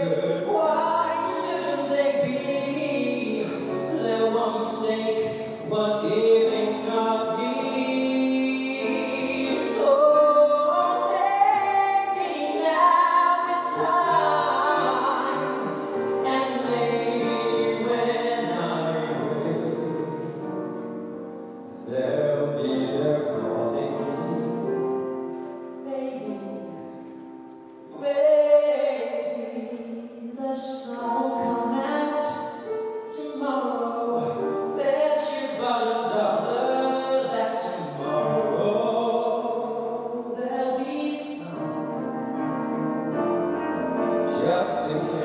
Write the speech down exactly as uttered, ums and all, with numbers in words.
good. Why shouldn't they be? Their one mistake was giving up me. So maybe now it's time, and maybe when I wake, they'll be there calling me. Maybe, maybe the sun will come out tomorrow. Bet you bottom dollar that tomorrow there'll be sun. Just in case.